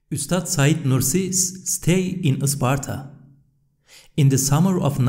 Ustad Said Nursi's stay in Sparta. In the summer of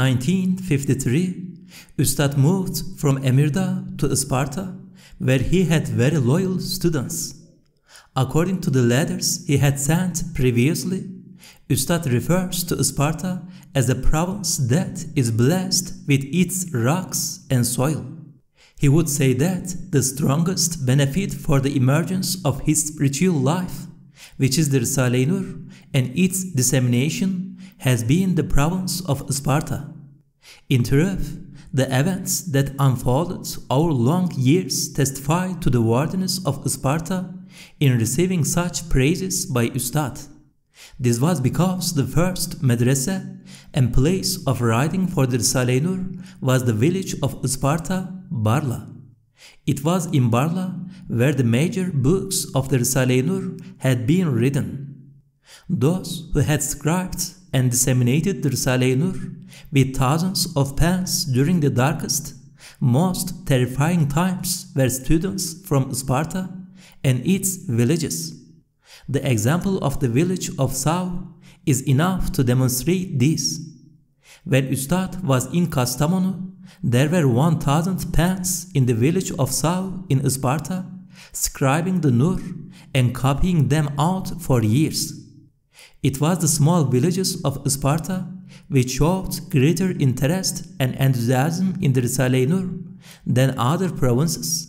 1953, Ustad moved from Emirdağ to Sparta, where he had very loyal students. According to the letters he had sent previously, Ustad refers to Sparta as a province that is blessed with its rocks and soil. He would say that the strongest benefit for the emergence of his spiritual life, which is the Risale-i Nur, and its dissemination, has been the province of Sparta. In truth, the events that unfolded over long years testify to the worthiness of Sparta in receiving such praises by Ustad. This was because the first madrasa and place of writing for the Risale-i Nur was the village of Sparta, Barla. It was in Barla where the major books of the Risale-i Nur had been written. Those who had scribed and disseminated the Risale-i Nur with thousands of pens during the darkest, most terrifying times were students from Sparta and its villages. The example of the village of Sau is enough to demonstrate this. When Ustad was in Kastamonu, there were 1,000 pens in the village of Sau in Sparta, scribing the Nur and copying them out for years. It was the small villages of Sparta which showed greater interest and enthusiasm in the Risale-i Nur than other provinces.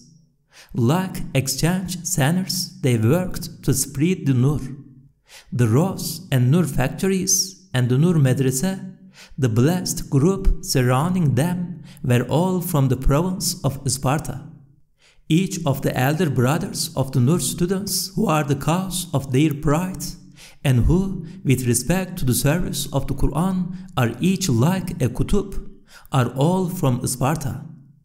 Like exchange centers, they worked to spread the Nur. The Ros and Nur factories and the Nur Madrasa, the blessed group surrounding them, were all from the province of Sparta. Each of the elder brothers of the Nur students, who are the cause of their pride, and who, with respect to the service of the Quran, are each like a kutub, are all from Sparta.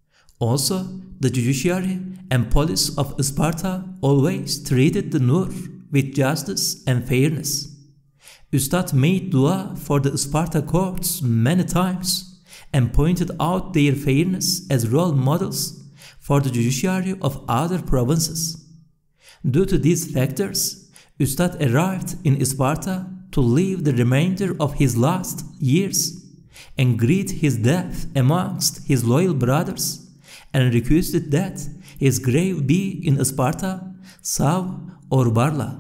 Also, the judiciary and police of Sparta always treated the Nur with justice and fairness. Ustad made dua for the Sparta courts many times and pointed out their fairness as role models for the judiciary of other provinces. Due to these factors, Ustad arrived in Sparta to live the remainder of his last years and greet his death amongst his loyal brothers, and requested that his grave be in Sparta, Sau, or Barla.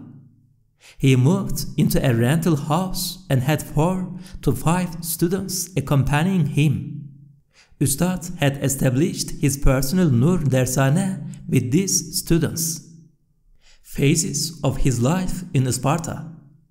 He moved into a rental house and had 4 to 5 students accompanying him. Ustad had established his personal Nur Dersane with these students. Phases of his life in Sparta.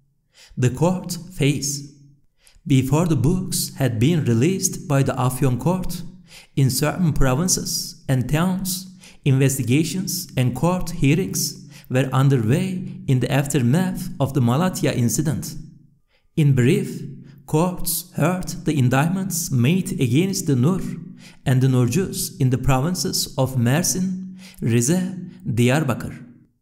The court phase. Before the books had been released by the Afyon court, in certain provinces and towns, investigations and court hearings were underway in the aftermath of the Malatya incident. In brief, courts heard the indictments made against the Nur and the Nurjus in the provinces of Mersin, Rize, Diyarbakir.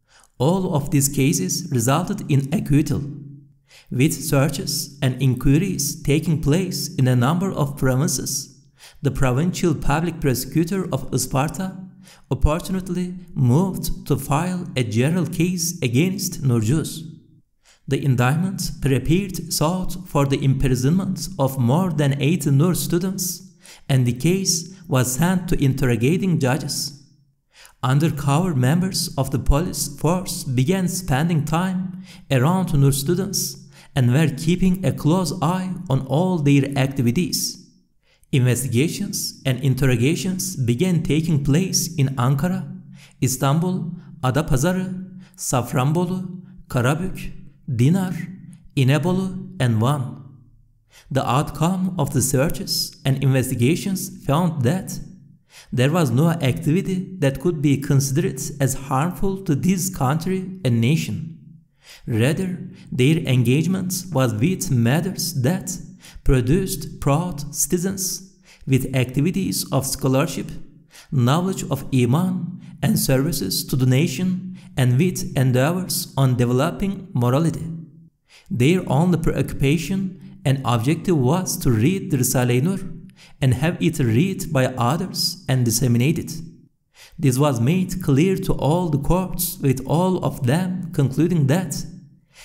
All of these cases resulted in acquittal, with searches and inquiries taking place in a number of provinces. The provincial public prosecutor of Sparta opportunely moved to file a general case against Nurjus. The indictment prepared sought for the imprisonment of more than 80 Nur students, and the case was sent to interrogating judges. Undercover members of the police force began spending time around Nur students and were keeping a close eye on all their activities. Investigations and interrogations began taking place in Ankara, Istanbul, Adapazarı, Safranbolu, Karabük, Dinar, İnebolu, and Van. The outcome of the searches and investigations found that there was no activity that could be considered as harmful to this country and nation. Rather, their engagement was with matters that produced proud citizens with activities of scholarship, knowledge of Iman, and services to the nation, and with endeavors on developing morality. Their only preoccupation and objective was to read the Risale-i Nur and have it read by others and disseminated. This was made clear to all the courts, with all of them concluding that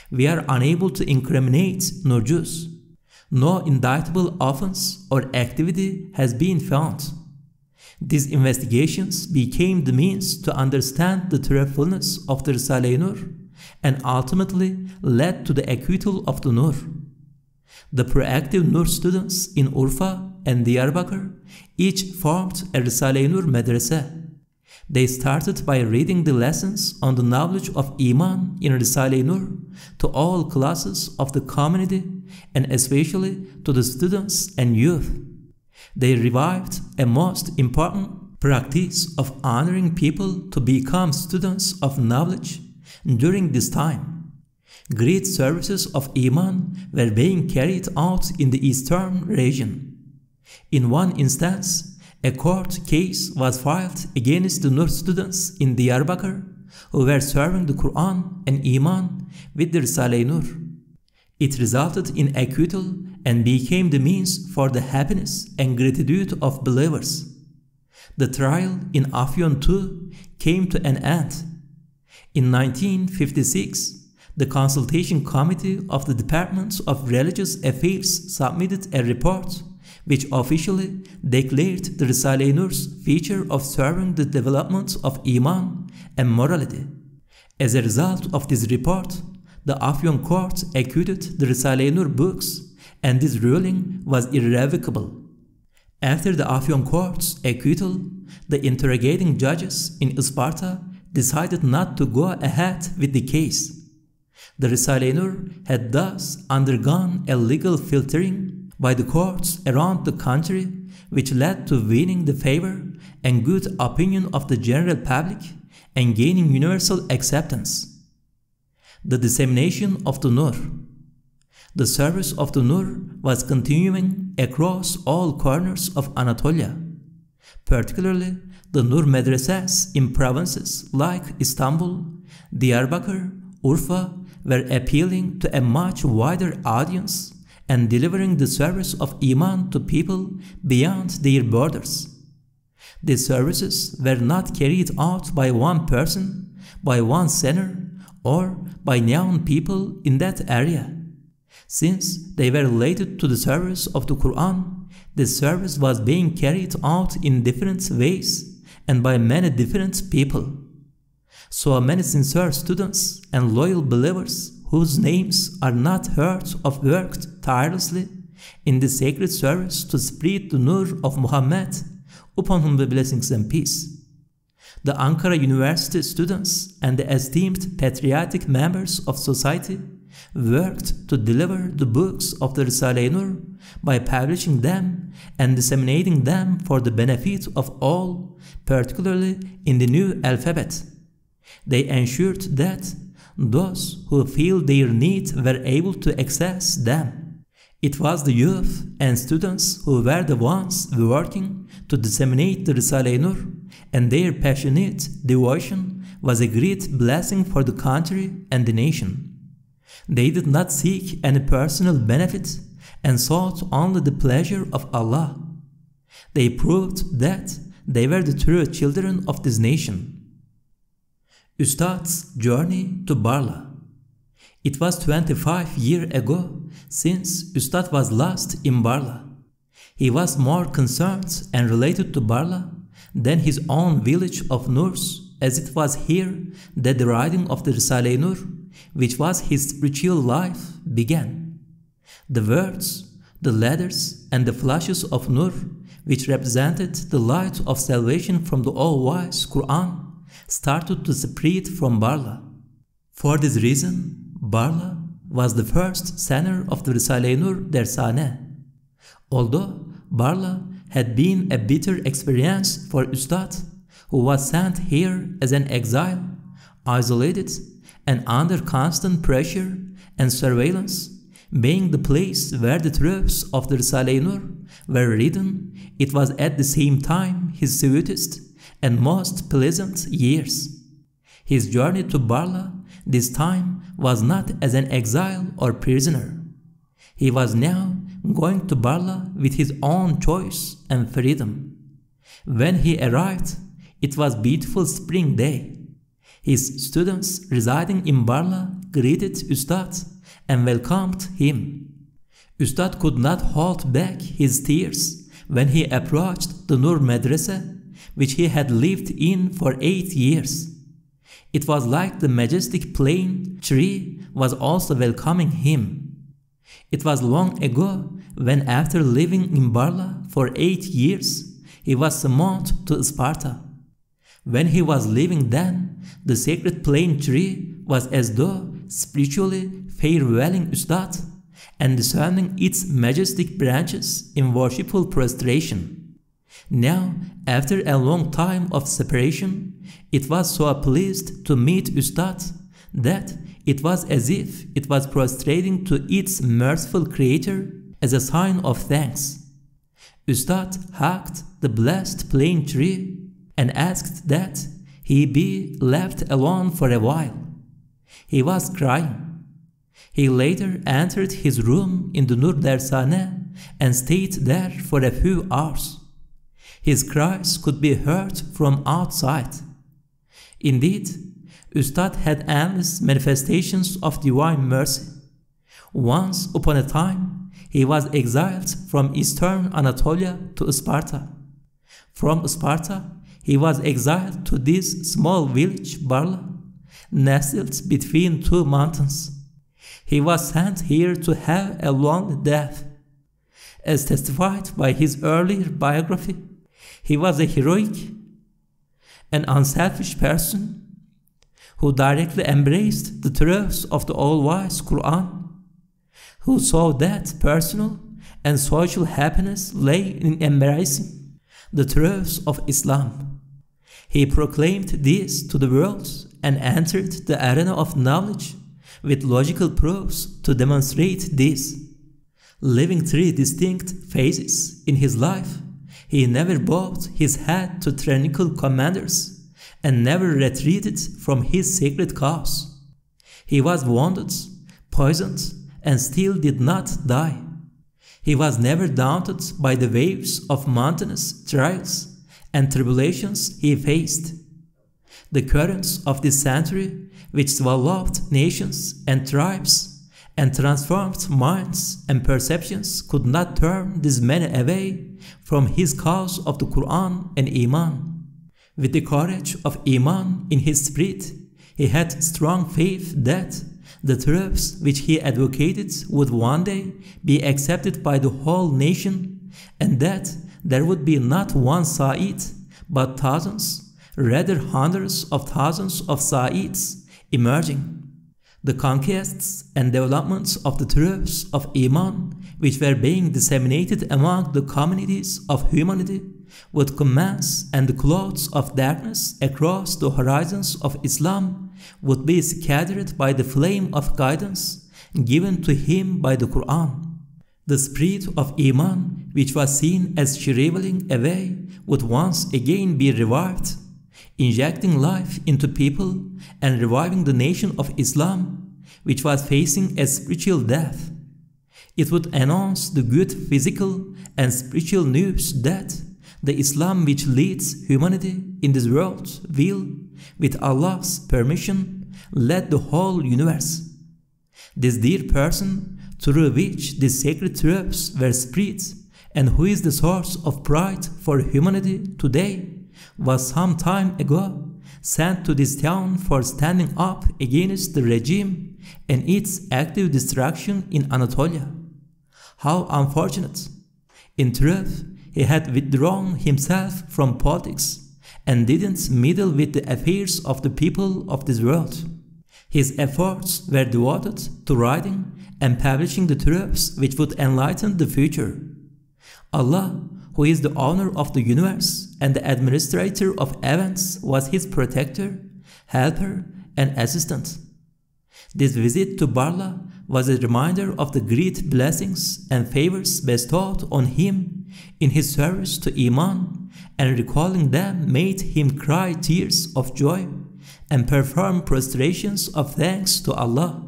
We are unable to incriminate Nurjuz. No indictable offense or activity has been found. These investigations became the means to understand the truthfulness of the Risale-i Nur and ultimately led to the acquittal of the Nur. The proactive Nur students in Urfa and Diyarbakir each formed a Risale-i Nur madrasa. They started by reading the lessons on the knowledge of Iman in Risale-i Nur to all classes of the community and especially to the students and youth. They revived a most important practice of honoring people to become students of knowledge during this time. Great services of Iman were being carried out in the eastern region. In one instance, a court case was filed against the Nur students in Diyarbakir who were serving the Quran and Iman with the Risale-i Nur. It resulted in acquittal and became the means for the happiness and gratitude of believers. The trial in Afyon too came to an end. In 1956, the Consultation Committee of the Department of Religious Affairs submitted a report which officially declared the Risale-i Nur's feature of serving the development of Iman and morality. As a result of this report, the Afyon court acquitted the Risale-i Nur books, and this ruling was irrevocable. After the Afyon court's acquittal, the interrogating judges in Isparta decided not to go ahead with the case. The Risale-i Nur had thus undergone a legal filtering by the courts around the country, which led to winning the favor and good opinion of the general public and gaining universal acceptance. The dissemination of the Nur. The service of the Nur was continuing across all corners of Anatolia. Particularly, the Nur madrasas in provinces like Istanbul, Diyarbakir, Urfa were appealing to a much wider audience and delivering the service of Iman to people beyond their borders. These services were not carried out by one person, by one center, or by known people in that area. Since they were related to the service of the Quran, this service was being carried out in different ways and by many different people. So many sincere students and loyal believers whose names are not heard of worked tirelessly in the sacred service to spread the Nur of Muhammad, upon whom be blessings and peace. The Ankara University students and the esteemed patriotic members of society worked to deliver the books of the Risale-i Nur by publishing them and disseminating them for the benefit of all, particularly in the new alphabet. They ensured that those who feel their need were able to access them. It was the youth and students who were the ones working to disseminate the Risale-i Nur, and their passionate devotion was a great blessing for the country and the nation. They did not seek any personal benefit and sought only the pleasure of Allah. They proved that they were the true children of this nation. Ustad's journey to Barla. It was 25 years ago since Ustad was lost in Barla. He was more concerned and related to Barla than his own village of Nurs, as it was here that the writing of the Risale-i Nur, which was his spiritual life, began. The words, the letters, and the flashes of Nur, which represented the light of salvation from the all-wise Quran, started to spread from Barla. For this reason, Barla was the first center of the Risale-i Nur Dersane. Although Barla had been a bitter experience for Ustad, who was sent here as an exile, isolated and under constant pressure and surveillance, being the place where the truths of the Risale-i Nur were written, it was at the same time his sweetest and most pleasant years. His journey to Barla this time was not as an exile or prisoner. He was now going to Barla with his own choice and freedom. When he arrived, it was beautiful spring day. His students residing in Barla greeted Ustad and welcomed him. Ustad could not hold back his tears when he approached the Nur Medrese, which he had lived in for 8 years. It was like the majestic plane tree was also welcoming him. It was long ago when, after living in Barla for 8 years, he was summoned to Sparta. When he was living then, the sacred plane tree was as though spiritually farewelling Ustad and discerning its majestic branches in worshipful prostration. Now, after a long time of separation, it was so pleased to meet Ustad that it was as if it was prostrating to its merciful Creator as a sign of thanks. Ustad hugged the blessed plane tree and asked that he be left alone for a while. He was crying. He later entered his room in the Nur Dersane and stayed there for a few hours. His cries could be heard from outside. Indeed, Ustad had endless manifestations of divine mercy. Once upon a time, he was exiled from eastern Anatolia to Sparta. From Sparta, he was exiled to this small village, Barla, nestled between two mountains. He was sent here to have a long death. As testified by his earlier biography, he was a heroic and unselfish person who directly embraced the truths of the all-wise Quran, who saw that personal and social happiness lay in embracing the truths of Islam. He proclaimed this to the world and entered the arena of knowledge with logical proofs to demonstrate this. Living 3 distinct phases in his life, he never bowed his head to tyrannical commanders and never retreated from his sacred cause. He was wounded, poisoned, and still did not die. He was never daunted by the waves of mountainous trials and tribulations he faced. The currents of this century, which swallowed nations and tribes and transformed minds and perceptions, could not turn this man away from his cause of the Quran and Iman. With the courage of Iman in his spirit, he had strong faith that the truths which he advocated would one day be accepted by the whole nation, and that there would be not one Sa'id, but thousands, rather hundreds of thousands of Sa'ids emerging. The conquests and developments of the truths of Iman, which were being disseminated among the communities of humanity, would commence, and the clouds of darkness across the horizons of Islam would be scattered by the flame of guidance given to him by the Quran. The spirit of Iman, which was seen as shriveling away, would once again be revived, injecting life into people and reviving the nation of Islam, which was facing a spiritual death. It would announce the good physical and spiritual news that the Islam which leads humanity in this world will, with Allah's permission, lead the whole universe. This dear person, through which these sacred truths were spread, and who is the source of pride for humanity today, was some time ago sent to this town for standing up against the regime and its active destruction in Anatolia. How unfortunate! In truth, he had withdrawn himself from politics and didn't meddle with the affairs of the people of this world. His efforts were devoted to writing and publishing the truths which would enlighten the future. Allah, who is the owner of the universe and the administrator of events, was his protector, helper, and assistant. This visit to Barla was a reminder of the great blessings and favors bestowed on him in his service to Iman, and recalling them made him cry tears of joy and perform prostrations of thanks to Allah.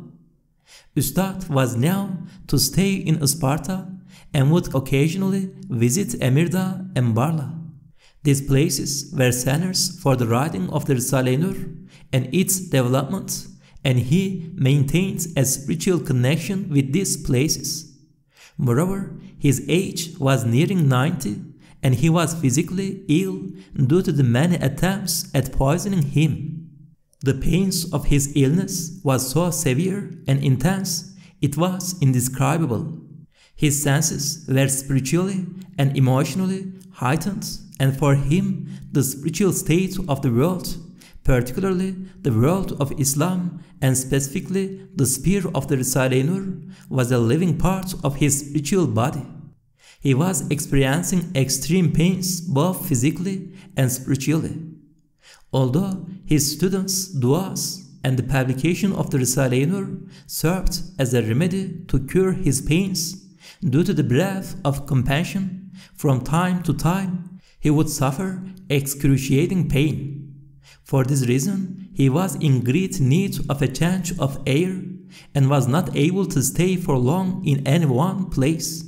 Ustad was now to stay in Sparta and would occasionally visit Emirdağ and Barla. These places were centers for the writing of the Risale-i Nur and its development, and he maintained a spiritual connection with these places. Moreover, his age was nearing 90, and he was physically ill due to the many attempts at poisoning him. The pains of his illness was so severe and intense, it was indescribable. His senses were spiritually and emotionally heightened, and for him the spiritual state of the world, particularly the world of Islam and specifically the sphere of the Risale-i Nur, was a living part of his spiritual body. He was experiencing extreme pains both physically and spiritually. Although his students' du'as and the publication of the Risale-i Nur served as a remedy to cure his pains, due to the breath of compassion, from time to time he would suffer excruciating pain. For this reason, he was in great need of a change of air and was not able to stay for long in any one place.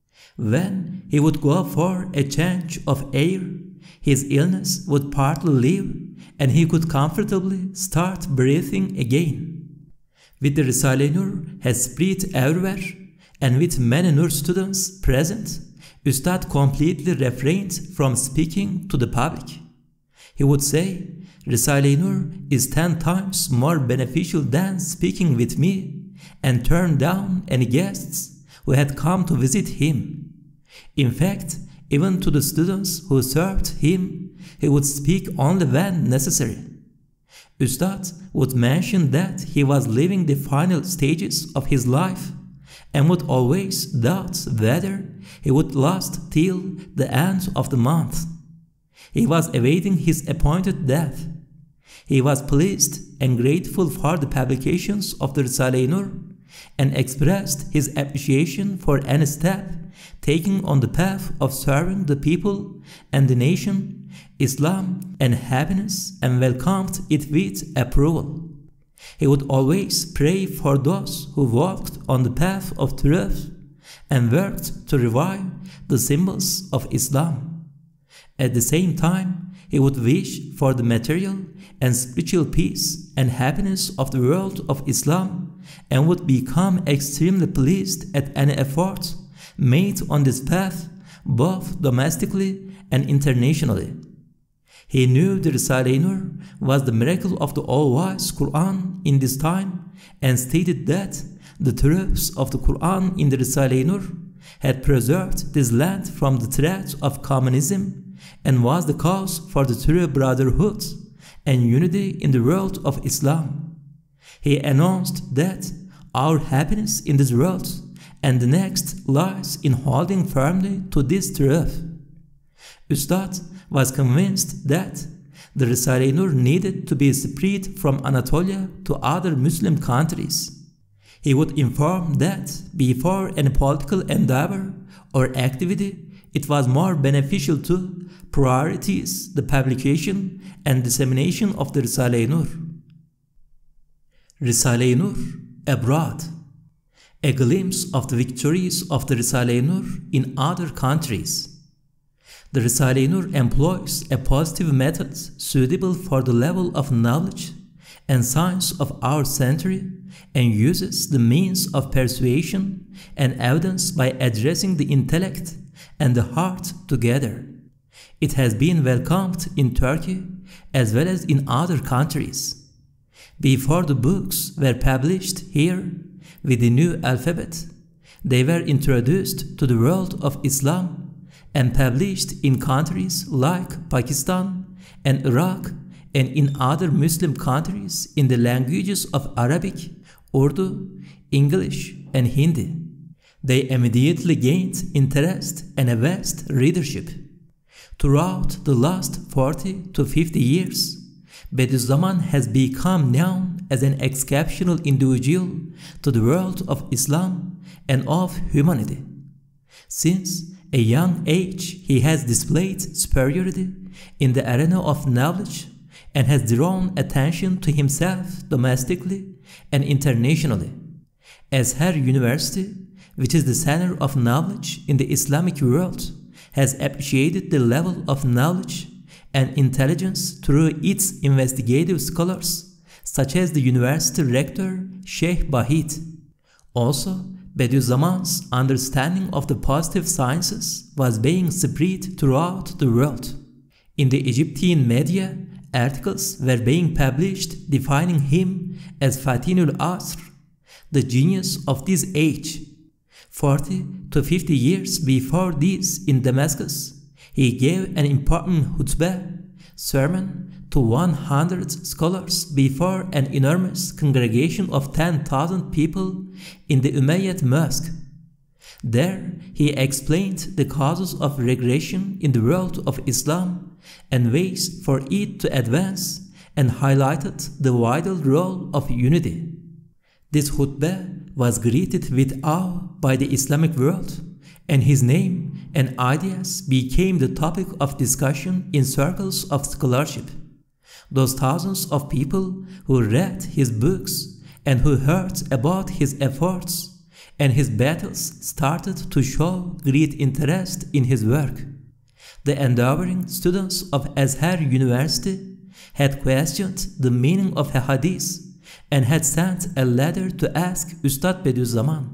When he would go for a change of air, his illness would partly leave and he could comfortably start breathing again. With the Risale-i Nur has spread everywhere, and with many Nur students present, Ustad completely refrained from speaking to the public. He would say, Risale-i Nur is 10 times more beneficial than speaking with me, and turned down any guests who had come to visit him. In fact, even to the students who served him, he would speak only when necessary. Ustad would mention that he was living the final stages of his life and would always doubt whether he would last till the end of the month. He was awaiting his appointed death. He was pleased and grateful for the publications of the Risale-i Nur and expressed his appreciation for any step taken on the path of serving the people and the nation, Islam and happiness, and welcomed it with approval. He would always pray for those who walked on the path of truth and worked to revive the symbols of Islam. At the same time, he would wish for the material and spiritual peace and happiness of the world of Islam and would become extremely pleased at any effort made on this path, both domestically and internationally. He knew the Risale-i Nur was the miracle of the all-wise Quran in this time and stated that the truths of the Quran in the Risale-i Nur had preserved this land from the threat of communism and was the cause for the true brotherhood and unity in the world of Islam. He announced that our happiness in this world and the next lies in holding firmly to this truth. Ustad was convinced that the Risale-i Nur needed to be spread from Anatolia to other Muslim countries. He would inform that before any political endeavor or activity, it was more beneficial to prioritize the publication and dissemination of the Risale-i Nur. Risale-i Nur abroad. A glimpse of the victories of the Risale-i Nur in other countries. The Risale-i Nur employs a positive method suitable for the level of knowledge and science of our century and uses the means of persuasion and evidence by addressing the intellect and the heart together. It has been welcomed in Turkey as well as in other countries. Before the books were published here with the new alphabet, they were introduced to the world of Islam and published in countries like Pakistan and Iraq and in other Muslim countries in the languages of Arabic, Urdu, English, and Hindi. They immediately gained interest and a vast readership. Throughout the last 40 to 50 years, Bediüzzaman has become known as an exceptional individual to the world of Islam and of humanity. Since a young age, he has displayed superiority in the arena of knowledge and has drawn attention to himself domestically and internationally. Azhar University, which is the center of knowledge in the Islamic world, has appreciated the level of knowledge and intelligence through its investigative scholars, such as the university rector Sheikh Bahit. Also, Bediüzzaman's understanding of the positive sciences was being spread throughout the world. In the Egyptian media, articles were being published defining him as Fatinul Asr, the genius of this age. 40 to 50 years before this in Damascus, he gave an important khutbah, sermon, to 100 scholars before an enormous congregation of 10,000 people in the Umayyad Mosque. There, he explained the causes of regression in the world of Islam and ways for it to advance, and highlighted the vital role of unity. This khutbah was greeted with awe by the Islamic world, and his name and ideas became the topic of discussion in circles of scholarship. Those thousands of people who read his books and who heard about his efforts and his battles started to show great interest in his work. The endeavoring students of Azhar University had questioned the meaning of a hadith and had sent a letter to ask Ustad Bediüzzaman.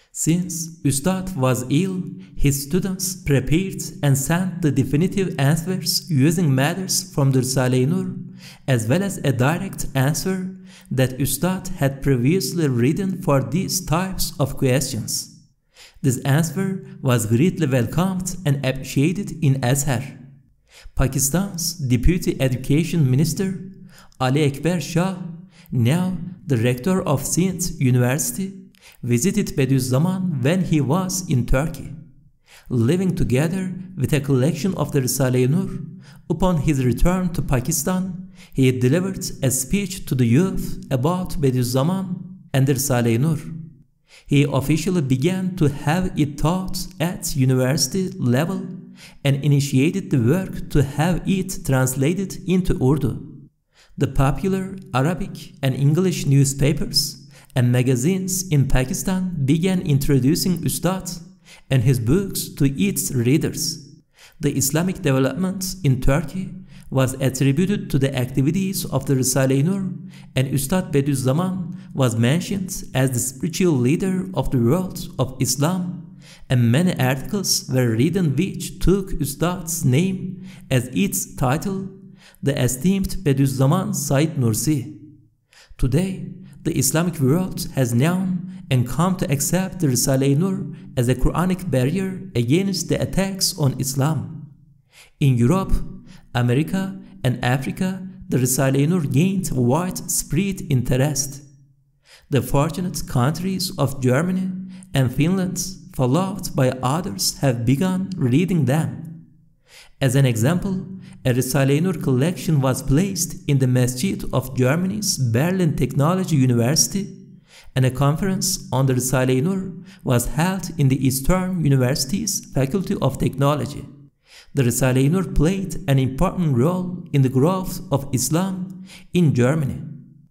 Since Ustad was ill, his students prepared and sent the definitive answers using matters from the Risale-i Nur, as well as a direct answer that Ustad had previously written for these types of questions. This answer was greatly welcomed and appreciated in Azhar. Pakistan's Deputy Education Minister, Ali Ekber Shah, now the rector of Sindh University, visited Bediüzzaman when he was in Turkey. Living together with a collection of the Risale-i Nur, upon his return to Pakistan, he delivered a speech to the youth about Bediüzzaman and the Risale-i Nur. He officially began to have it taught at university level and initiated the work to have it translated into Urdu. The popular Arabic and English newspapers and magazines in Pakistan began introducing Ustad and his books to its readers. The Islamic development in Turkey was attributed to the activities of the Risale-i Nur, and Ustad Bediüzzaman was mentioned as the spiritual leader of the world of Islam, and many articles were written which took Ustad's name as its title, the esteemed Bediüzzaman Said Nursi. Today, the Islamic world has known and come to accept the Risale-i Nur as a Quranic barrier against the attacks on Islam. In Europe, America, and Africa, the Risale-i Nur gained widespread interest. The fortunate countries of Germany and Finland, followed by others, have begun reading them. As an example, a Risale-i Nur collection was placed in the Masjid of Germany's Berlin Technology University, and a conference on the Risale-i Nur was held in the Eastern University's Faculty of Technology. The Risale-i Nur played an important role in the growth of Islam in Germany.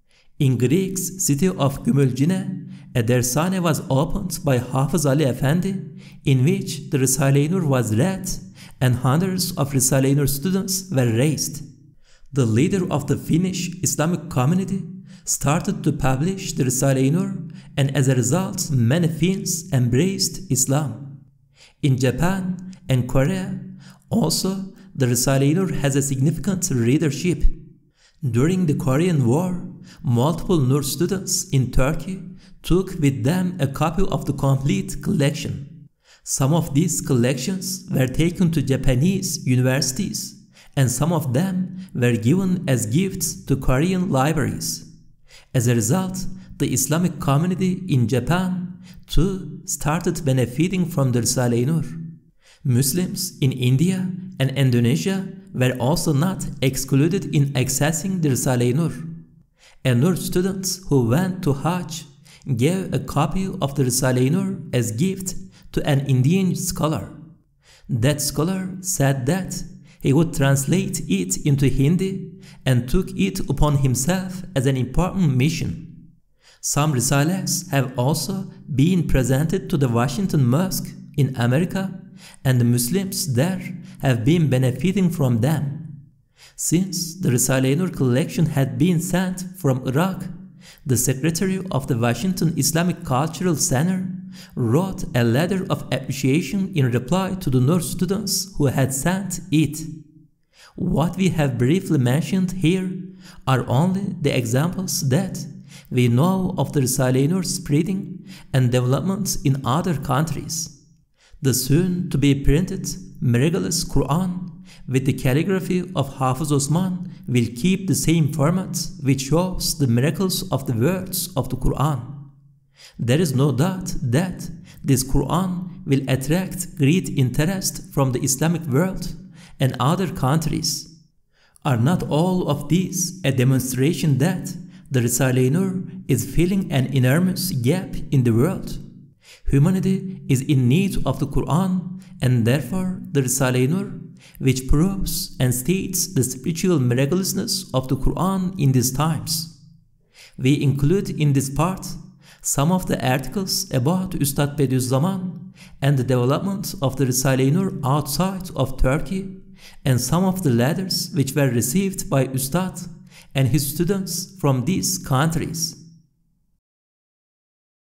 In Greece's city of Gümülcine, a dersane was opened by Hafiz Ali Efendi, in which the Risale-i Nur was read and hundreds of Risale-i Nur students were raised. The leader of the Finnish Islamic community started to publish the Risale-i Nur, and as a result, many Finns embraced Islam. In Japan and Korea, also, the Risale-i Nur has a significant readership. During the Korean War, multiple Nur students in Turkey took with them a copy of the complete collection. Some of these collections were taken to Japanese universities, and some of them were given as gifts to Korean libraries. As a result, the Islamic community in Japan too started benefiting from the Risale-i Nur. Muslims in India and Indonesia were also not excluded in accessing the Risale-i Nur. A Nur student who went to Hajj gave a copy of the Risale-i Nur as gift to an Indian scholar. That scholar said that he would translate it into Hindi and took it upon himself as an important mission. Some Risales have also been presented to the Washington Mosque in America, and the Muslims there have been benefiting from them. Since the Risale-i Nur collection had been sent from Iraq, the secretary of the Washington Islamic Cultural Center wrote a letter of appreciation in reply to the Nur students who had sent it. What we have briefly mentioned here are only the examples that we know of the Risale-i Nur spreading and development in other countries. The soon-to-be printed miraculous Quran with the calligraphy of Hafiz Osman will keep the same format which shows the miracles of the words of the Quran. There is no doubt that this Quran will attract great interest from the Islamic world and other countries. Are not all of these a demonstration that the Risale-i Nur is filling an enormous gap in the world? Humanity is in need of the Quran, and therefore the Risale-i Nur, which proves and states the spiritual miraculousness of the Quran in these times. We include in this part some of the articles about Üstad Bediüzzaman and the development of the Risale-i Nur outside of Turkey, and some of the letters which were received by Üstad and his students from these countries.